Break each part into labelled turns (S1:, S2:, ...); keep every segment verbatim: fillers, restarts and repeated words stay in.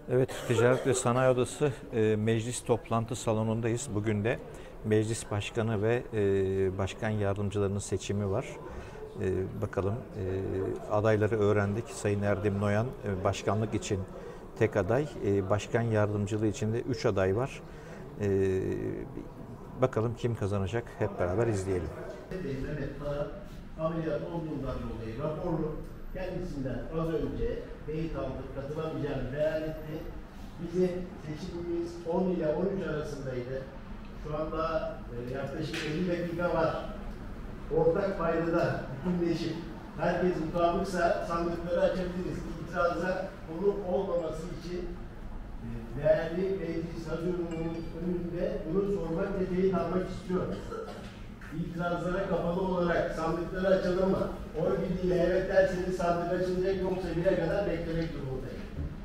S1: Evet, Ticaret ve Sanayi Odası e, meclis toplantı salonundayız. Bugün de meclis başkanı ve e, başkan yardımcılarının seçimi var. E, bakalım e, adayları öğrendik. Sayın Erdem Noyan e, başkanlık için tek aday, e, başkan yardımcılığı için de üç aday var. E, bakalım kim kazanacak, hep beraber izleyelim.
S2: Evet, ameliyat olduğundan dolayı raporlu kendisinden az önce teyit aldık, katılamayacağını beyan etti. Bizim seçimimiz on ile on üç arasındaydı. Şu anda e, yaklaşık elli dakika var. Ortak paydada bütünleşip herkes mutabıksa sandıkları açabiliriz. İtiraza konu olmaması için e, değerli meclis hazırlığının önünde bunu sormak ve teyit almak istiyorum. İtirazlara kapalı olarak sandıkları açalım mı? Oy birliğiyle evet derseniz sandık açılacak, yoksa bire kadar beklemek durumundayım.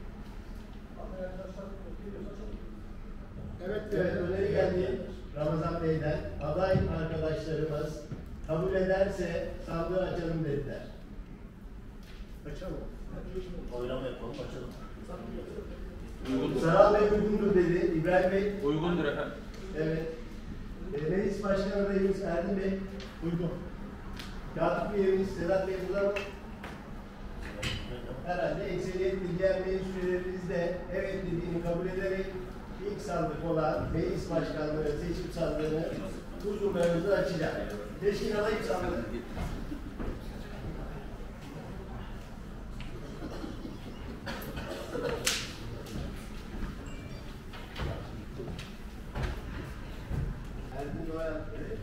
S2: Evet, evet, öneri geldi Ramazan Bey'den. Aday arkadaşlarımız kabul ederse sandığı açalım dediler. Açalım.
S3: Oylama yapalım, açalım.
S2: Uygundur. Saral Bey uygundur dedi. İbrahim Bey.
S3: Uygundur efendim.
S2: Evet. E, Meclis Başkanı adayımız Erdem Bey. Uygun. Katip üyemiz Sedat Bey burada mı? Herhalde ekseriyetle diğer meclis üyelerimiz de evet dediğini kabul ederek ilk sandık olan meclis başkanlığı seçim sandığını huzurlarınızda açacak. Teşkilat ilk sandık. Erdem Noyan, evet.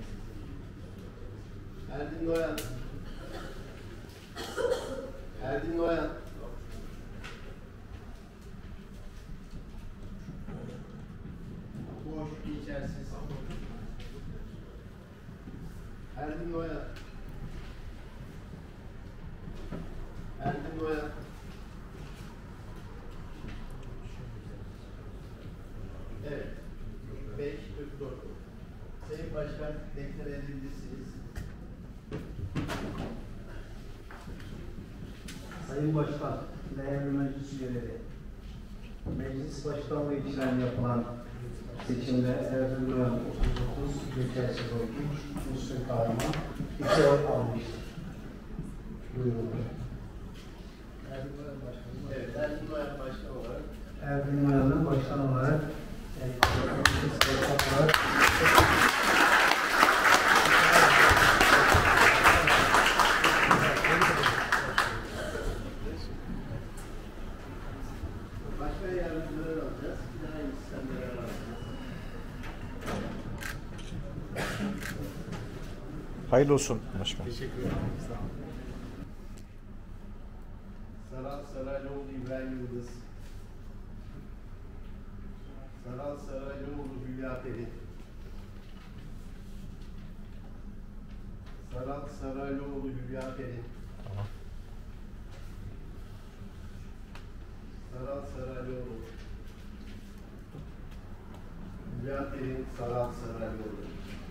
S2: Erdem Noyan. Erdem Noyan. Boş, geçersiz. Erdem Noyan. Erdem Noyan. Evet. beş kırk dört. Sayın Başkan, deklar edebilirsiniz.
S4: Sayın Başkan, değerli meclis üyeleri, meclis başkanlığı için yapılan seçimde Erdem Noyan otuz dokuz, geçersiz oy üç, Müslüm Kahraman iki oy almıştır. Buyurun.
S2: Erdem Noyan Başkanı. Evet, Erdem Noyan Başkan olarak.
S4: Erdem Noyan'ın başkan olarak
S2: Başka yardımcıları alacağız. Bir daha iyi sistemleri alacağız.
S1: Hayırlı olsun başkan.
S2: Teşekkür ederim. Sağ olun. Saral Saraylıoğlu İbrahim Yıldız. Saral Saraylıoğlu Hülya Pelin. Saral Saraylıoğlu Hülya Pelin.
S1: Tamam.
S2: Saral Saraylıoğlu. Hülya Pelin, Saral Saraylıoğlu.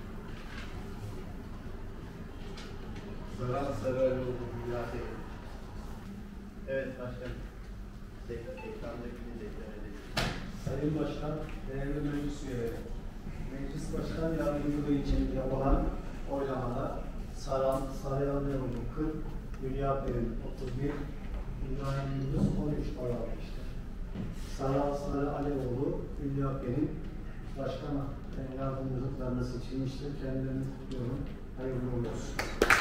S2: Saral Saraylıoğlu Hülya Pelin. Evet başkanım. Ekrandakini deklar edelim.
S4: Sayın Başkan, değerli meclis üyeleri, meclis başkan yardımcılığı için yapılan oylamada Saran Saraylıoğlu kırk, Hülya Pelin otuz bir, İbrahim Yıldız on üç oy almıştır. Saran Sarı Alevoğlu, Hülya Pelin başkan yardımcılıklarına seçilmiştir. Kendilerini kutluyorum. Hayırlı uğurlu olsun.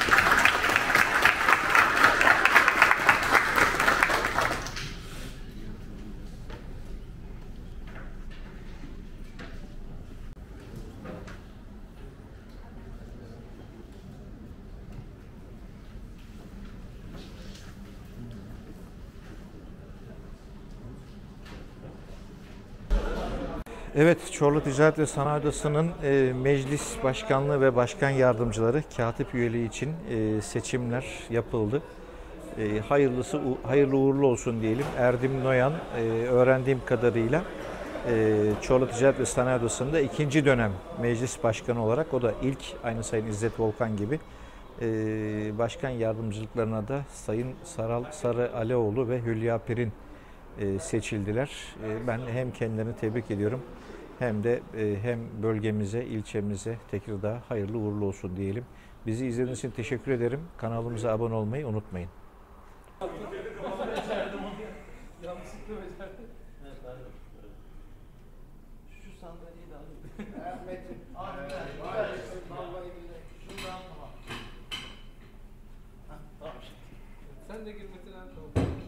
S1: Evet, Çorlu Ticaret ve Sanayi Odası'nın e, meclis başkanlığı ve başkan yardımcıları katip üyeliği için e, seçimler yapıldı. E, hayırlısı, hayırlı uğurlu olsun diyelim. Erdem Noyan, e, öğrendiğim kadarıyla e, Çorlu Ticaret ve Sanayi Odası'nda ikinci dönem meclis başkanı olarak, o da ilk aynı Sayın İzzet Volkan gibi e, başkan yardımcılıklarına da Sayın Saral Sarı Aleoğlu ve Hülya Pir'in e, seçildiler. E, ben hem kendilerini tebrik ediyorum hem de e, hem bölgemize, ilçemize Tekirdağ hayırlı uğurlu olsun diyelim. Bizi izlediğiniz için teşekkür ederim. Kanalımıza abone olmayı unutmayın.
S5: Yanlışlıkla becerdim.
S3: Evet, ben de.
S5: Şu sandalyeyi de alayım.
S2: Metin.
S5: Abi ver. Ver. Vallahi billahi. Şuradan tamam.
S3: Tamam.
S5: Sen de gir Metin abi.